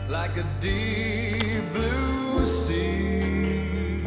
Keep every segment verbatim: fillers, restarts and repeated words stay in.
like a deep blue sea.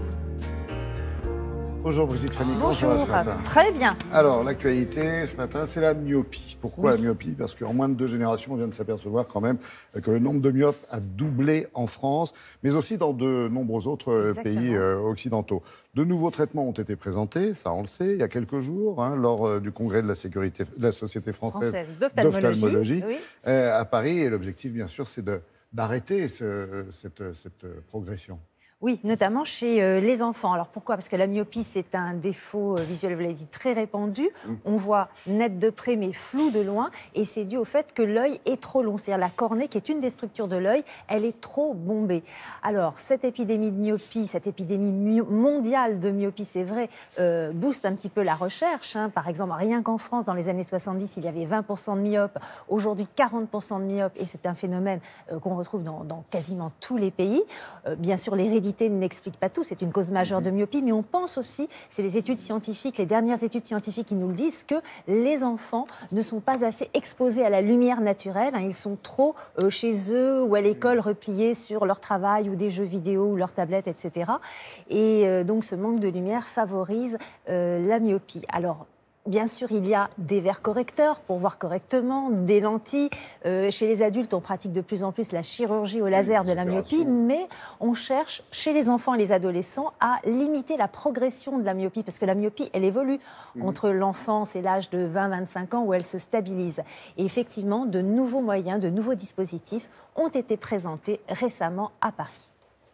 Bonjour Brigitte Fanny, comment ça Bonjour, va ce matin? très bien. Alors, l'actualité ce matin, c'est la myopie. Pourquoi Oui. la myopie? Parce qu'en moins de deux générations, on vient de s'apercevoir quand même que le nombre de myopes a doublé en France, mais aussi dans de nombreux autres Exactement. pays euh, occidentaux. De nouveaux traitements ont été présentés, ça on le sait, il y a quelques jours, hein, lors euh, du congrès de la, sécurité, de la Société française, Française d'ophtalmologie. d'ophtalmologie Oui. euh, à Paris. Et l'objectif, bien sûr, c'est de, d'arrêter ce, cette, cette progression. Oui, notamment chez euh, les enfants. Alors pourquoi? Parce que la myopie, c'est un défaut euh, visuel, vous l'avez dit, très répandu. Mm. On voit net de près, mais flou de loin. Et c'est dû au fait que l'œil est trop long. C'est-à-dire la cornée, qui est une des structures de l'œil, elle est trop bombée. Alors, cette épidémie de myopie, cette épidémie mondiale de myopie, c'est vrai, euh, booste un petit peu la recherche. Hein. Par exemple, rien qu'en France, dans les années soixante-dix, il y avait vingt pour cent de myopes. Aujourd'hui, quarante pour cent de myopes. Et c'est un phénomène euh, qu'on retrouve dans, dans quasiment tous les pays. Euh, bien sûr, l'hérédité n'explique pas tout, c'est une cause majeure de myopie, mais on pense aussi, c'est les études scientifiques, les dernières études scientifiques qui nous le disent, que les enfants ne sont pas assez exposés à la lumière naturelle, hein, ils sont trop euh, chez eux ou à l'école repliés sur leur travail ou des jeux vidéo ou leur tablette, et cetera. Et euh, donc ce manque de lumière favorise euh, la myopie. Alors, bien sûr, il y a des verres correcteurs pour voir correctement, des lentilles. Euh, chez les adultes, on pratique de plus en plus la chirurgie au laser de la myopie, mais on cherche, chez les enfants et les adolescents, à limiter la progression de la myopie, parce que la myopie, elle évolue mmh. entre l'enfance et l'âge de vingt à vingt-cinq ans, où elle se stabilise. Et effectivement, de nouveaux moyens, de nouveaux dispositifs ont été présentés récemment à Paris.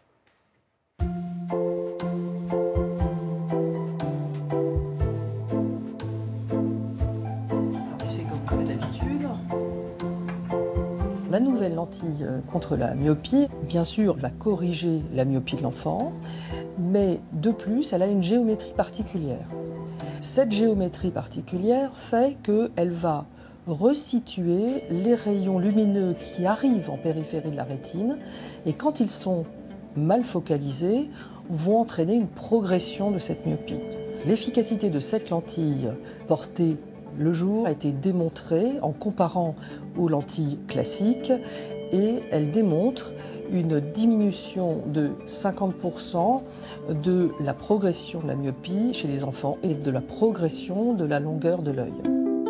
La nouvelle lentille contre la myopie, bien sûr, va corriger la myopie de l'enfant, mais de plus, elle a une géométrie particulière. Cette géométrie particulière fait qu'elle va resituer les rayons lumineux qui arrivent en périphérie de la rétine et quand ils sont mal focalisés, vont entraîner une progression de cette myopie. L'efficacité de cette lentille portée le jour a été démontrée en comparant aux lentilles classiques et elle démontre une diminution de cinquante pour cent de la progression de la myopie chez les enfants et de la progression de la longueur de l'œil.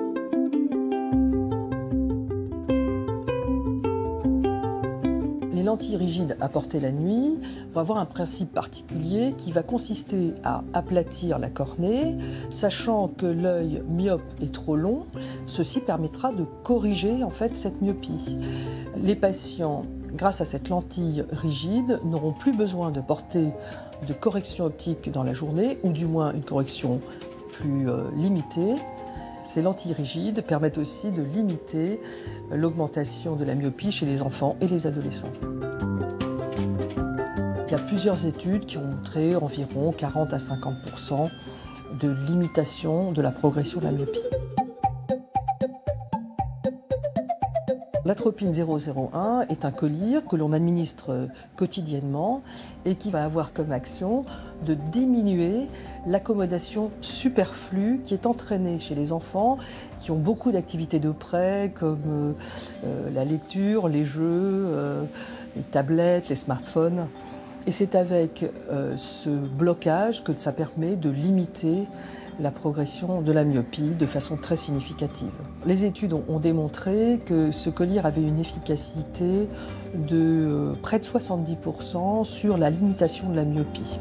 Les lentilles rigides à porter la nuit vont avoir un principe particulier qui va consister à aplatir la cornée, sachant que l'œil myope est trop long. Ceci permettra de corriger en fait cette myopie. Les patients, grâce à cette lentille rigide, n'auront plus besoin de porter de correction optique dans la journée, ou du moins une correction plus euh, limitée. Ces lentilles rigides permettent aussi de limiter l'augmentation de la myopie chez les enfants et les adolescents. Il y a plusieurs études qui ont montré environ quarante à cinquante pour cent de limitation de la progression de la myopie. L'atropine zéro zéro un est un collyre que l'on administre quotidiennement et qui va avoir comme action de diminuer l'accommodation superflue qui est entraînée chez les enfants qui ont beaucoup d'activités de près comme euh, la lecture, les jeux, euh, les tablettes, les smartphones. Et c'est avec euh, ce blocage que ça permet de limiter la progression de la myopie de façon très significative. Les études ont, ont démontré que ce collyre avait une efficacité de euh, près de soixante-dix pour cent sur la limitation de la myopie.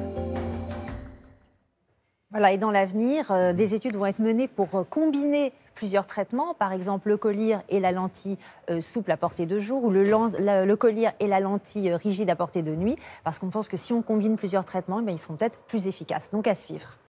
Voilà, et dans l'avenir, euh, des études vont être menées pour euh, combiner plusieurs traitements, par exemple le collyre et la lentille euh, souple à portée de jour, ou le, la, le collyre et la lentille euh, rigide à portée de nuit, parce qu'on pense que si on combine plusieurs traitements, eh bien, ils seront peut-être plus efficaces. Donc à suivre.